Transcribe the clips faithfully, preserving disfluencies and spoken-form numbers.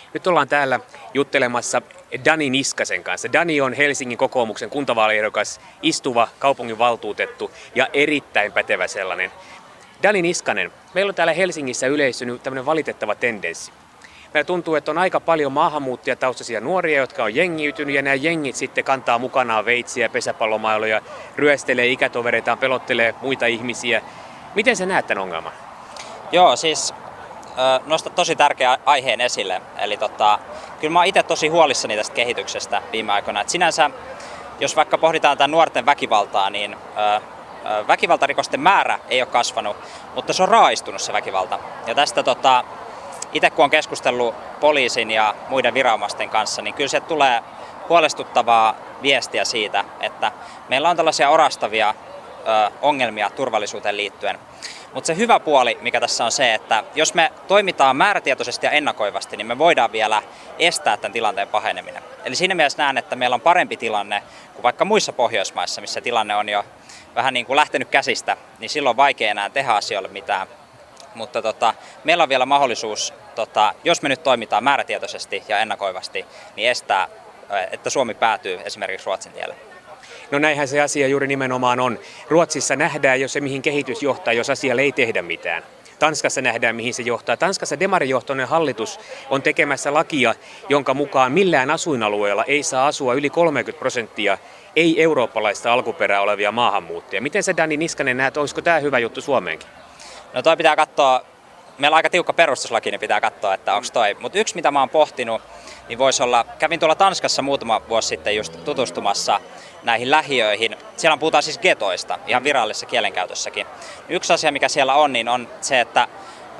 Nyt ollaan täällä juttelemassa Dani Niskasen kanssa. Dani on Helsingin kokoomuksen kuntavaaliehdokas, istuva kaupunginvaltuutettu ja erittäin pätevä sellainen. Dani Niskanen, meillä on täällä Helsingissä yleistynyt tämmöinen valitettava tendenssi. Meillä tuntuu, että on aika paljon maahanmuuttajataustaisia nuoria, jotka on jengiytynyt, ja nämä jengit sitten kantaa mukanaan veitsiä, pesäpallomailoja, ryöstelee ikätovereitaan, pelottelee muita ihmisiä. Miten sä näet tämän ongelman? Joo, siis nostat tosi tärkeä aiheen esille. Eli tota, kyllä mä oon itse tosi huolissani tästä kehityksestä viime aikoina. Et sinänsä, jos vaikka pohditaan tämän nuorten väkivaltaa, niin ö, väkivaltarikosten määrä ei ole kasvanut, mutta se on raaistunut se väkivalta. Ja tästä tota, itse kun on keskustellut poliisin ja muiden viranomaisten kanssa, niin kyllä se tulee huolestuttavaa viestiä siitä, että meillä on tällaisia orastavia ö, ongelmia turvallisuuteen liittyen. Mutta se hyvä puoli, mikä tässä on se, että jos me toimitaan määrätietoisesti ja ennakoivasti, niin me voidaan vielä estää tämän tilanteen paheneminen. Eli siinä mielessä näen, että meillä on parempi tilanne kuin vaikka muissa Pohjoismaissa, missä tilanne on jo vähän niin kuin lähtenyt käsistä, niin silloin on vaikea enää tehdä asioille mitään. Mutta tota, meillä on vielä mahdollisuus, tota, jos me nyt toimitaan määrätietoisesti ja ennakoivasti, niin estää, että Suomi päätyy esimerkiksi Ruotsin tielle. No näinhän se asia juuri nimenomaan on. Ruotsissa nähdään jo se, mihin kehitys johtaa, jos asialle ei tehdä mitään. Tanskassa nähdään, mihin se johtaa. Tanskassa demarijohtoinen hallitus on tekemässä lakia, jonka mukaan millään asuinalueella ei saa asua yli kolmekymmentä prosenttia ei-eurooppalaista alkuperää olevia maahanmuuttajia. Miten sä, Dani Niskanen, näet, olisiko tämä hyvä juttu Suomeenkin? No toi pitää katsoa, meillä on aika tiukka perustuslaki, niin pitää katsoa, että onko toi. Mutta yksi, mitä mä oon pohtinut, niin voisi olla, kävin tuolla Tanskassa muutama vuosi sitten just tutustumassa näihin lähiöihin. Siellä puhutaan siis getoista, ihan virallisessa kielenkäytössäkin. Yksi asia, mikä siellä on, niin on se, että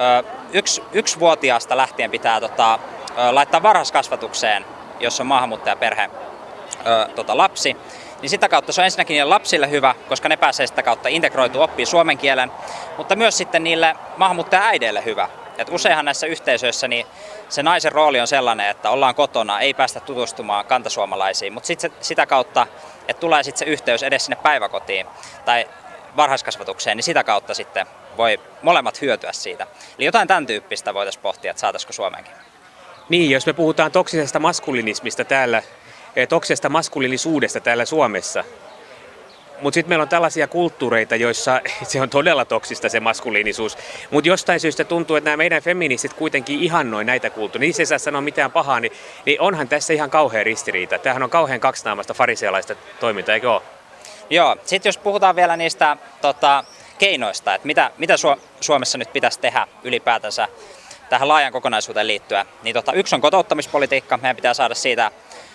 yksi, yksivuotiaasta lähtien pitää tota, laittaa varhaiskasvatukseen, jos on maahanmuuttajaperhe tota, lapsi. Niin sitä kautta se on ensinnäkin niille lapsille hyvä, koska ne pääsee sitä kautta integroitua, oppii suomen kielen, mutta myös sitten niille maahanmuuttaja-äideille hyvä. Et useinhan näissä yhteisöissä niin se naisen rooli on sellainen, että ollaan kotona, ei päästä tutustumaan kantasuomalaisiin, mutta sitten sitä kautta, että tulee sitten se yhteys edes sinne päiväkotiin tai varhaiskasvatukseen, niin sitä kautta sitten voi molemmat hyötyä siitä. Eli jotain tämän tyyppistä voitaisiin pohtia, että saataisiko Suomeenkin. Niin, jos me puhutaan toksisesta maskulinismista täällä, toksisesta maskuliinisuudesta täällä Suomessa, mutta sitten meillä on tällaisia kulttuureita, joissa se on todella toksista se maskuliinisuus. Mutta jostain syystä tuntuu, että nämä meidän feministit kuitenkin ihannoi näitä kulttuureita. Niissä ei saa sanoa mitään pahaa, niin, niin onhan tässä ihan kauhea ristiriita. Tämähän on kauhean kaksinaamaista farisealaista toimintaa, eikö ole? Joo, sitten jos puhutaan vielä niistä tota, keinoista, että mitä, mitä Suomessa nyt pitäisi tehdä ylipäätänsä tähän laajan kokonaisuuteen liittyen, niin tota, yksi on kotouttamispolitiikka. Meidän pitää saada siitä.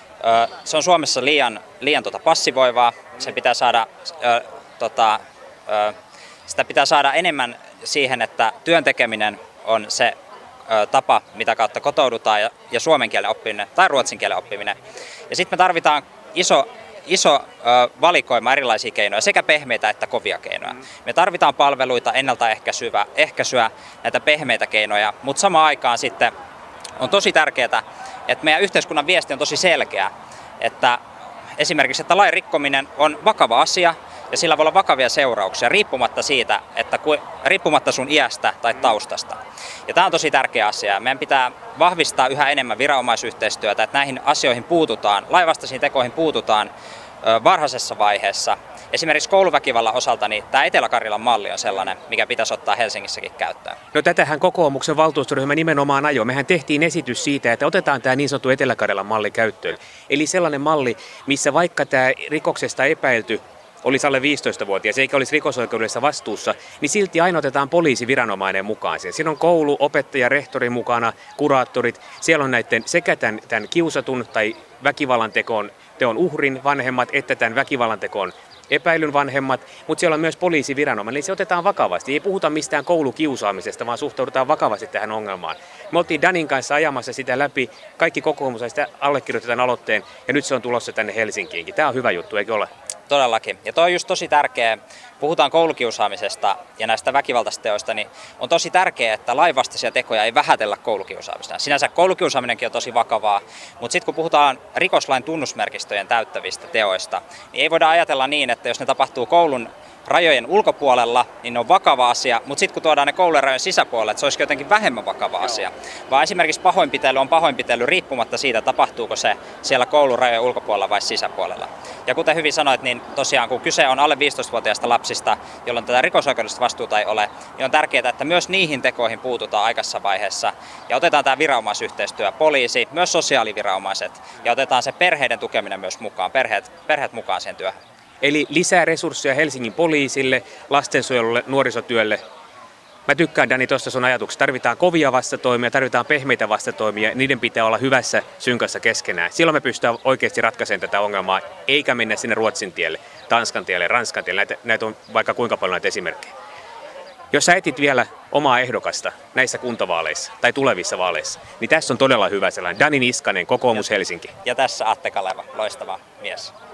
Se on Suomessa liian, liian tota passivoivaa. Se pitää saada, ö, tota, ö, sitä pitää saada enemmän siihen, että työn tekeminen on se ö, tapa, mitä kautta kotoudutaan, ja, ja suomen kielen oppiminen tai ruotsin kielen oppiminen. Ja sitten me tarvitaan iso, iso ö, valikoima erilaisia keinoja, sekä pehmeitä että kovia keinoja. Me tarvitaan palveluita, ennaltaehkäisyä, ehkäisyä, näitä pehmeitä keinoja, mutta samaan aikaan sitten on tosi tärkeää, että meidän yhteiskunnan viesti on tosi selkeä, että esimerkiksi, että lain rikkominen on vakava asia ja sillä voi olla vakavia seurauksia riippumatta siitä, että riippumatta sun iästä tai taustasta. Ja tämä on tosi tärkeä asia. Meidän pitää vahvistaa yhä enemmän viranomaisyhteistyötä, että näihin asioihin puututaan, lainvastaisiin tekoihin puututaan varhaisessa vaiheessa. Esimerkiksi kouluväkivallan osalta niin tämä Etelä-Karjalan malli on sellainen, mikä pitäisi ottaa Helsingissäkin käyttöön. No tätähän kokoomuksen valtuustoryhmä nimenomaan ajoi. Mehän tehtiin esitys siitä, että otetaan tämä niin sanottu Etelä-Karjalan malli käyttöön. Eli sellainen malli, missä vaikka tämä rikoksesta epäilty olisi alle viisitoistavuotias eikä olisi rikosoikeudellisessa vastuussa, niin silti aina otetaan poliisiviranomainen mukaan. Siinä on koulu, opettaja, rehtori mukana, kuraattorit. Siellä on näiden sekä tämän, tämän kiusatun tai väkivallan tekoon teon uhrin vanhemmat että tämän väkivallan tekoon epäilyn vanhemmat, mutta siellä on myös poliisiviranomainen, eli se otetaan vakavasti. Ei puhuta mistään koulukiusaamisesta, vaan suhtaudutaan vakavasti tähän ongelmaan. Me oltiin Danin kanssa ajamassa sitä läpi, kaikki kokoomuslaiset allekirjoitetaan aloitteen, ja nyt se on tulossa tänne Helsinkiinkin. Tämä on hyvä juttu, eikö ole? Todellakin. Ja toi on just tosi tärkeää, puhutaan koulukiusaamisesta ja näistä väkivaltaisteoista, niin on tosi tärkeää, että lainvastaisia tekoja ei vähätellä koulukiusaamista. Sinänsä koulukiusaaminenkin on tosi vakavaa, mutta sitten kun puhutaan rikoslain tunnusmerkistöjen täyttävistä teoista, niin ei voida ajatella niin, että jos ne tapahtuu koulun rajojen ulkopuolella, niin ne on vakava asia, mutta sitten kun tuodaan ne koulujen rajojen sisäpuolelle, että se olisi jotenkin vähemmän vakava asia. Vaan esimerkiksi pahoinpitely on pahoinpitely riippumatta siitä, tapahtuuko se siellä koulun rajojen ulkopuolella vai sisäpuolella. Ja kuten hyvin sanoit, niin tosiaan kun kyse on alle viisitoistavuotiaista lapsista, jolloin tätä rikosoikeudellista vastuuta ei ole, niin on tärkeää, että myös niihin tekoihin puututaan aikaisessa vaiheessa ja otetaan tämä viranomaisyhteistyö, poliisi, myös sosiaaliviranomaiset ja otetaan se perheiden tukeminen myös mukaan, perheet, perheet mukaan siihen työhön. Eli lisää resursseja Helsingin poliisille, lastensuojelulle, nuorisotyölle. Mä tykkään, Dani, tuosta sun ajatuksesta. Tarvitaan kovia vastatoimia, tarvitaan pehmeitä vastatoimia, niiden pitää olla hyvässä synkassa keskenään. Silloin me pystytään oikeasti ratkaisemaan tätä ongelmaa, eikä mennä sinne Ruotsin tielle, Tanskan tielle, Ranskan tielle. Näitä, näitä on vaikka kuinka paljon näitä esimerkkejä. Jos sä etit vielä omaa ehdokasta näissä kuntavaaleissa tai tulevissa vaaleissa, niin tässä on todella hyvä sellainen. Dani Niskanen, Kokoomus Helsinki. Ja tässä Atte Kaleva, loistava mies.